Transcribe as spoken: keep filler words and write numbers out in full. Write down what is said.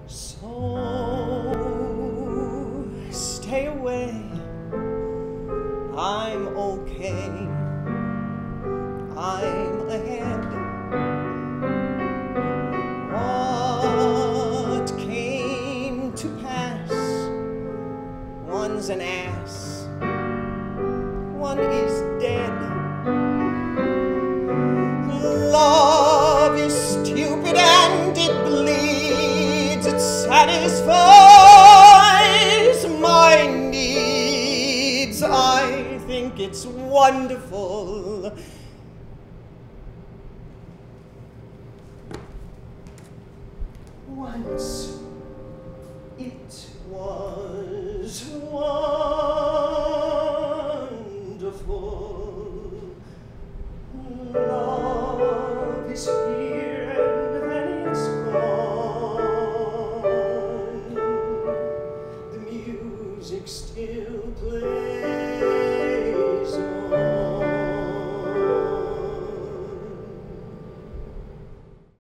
So stay away, I'm okay, I'm ahead. What came to pass? One's an ass, one is dead. Love is stupid and it bleeds, it satisfies my needs. I think it's wonderful. Once it was wonderful. Love is here and then it's gone. The music still plays.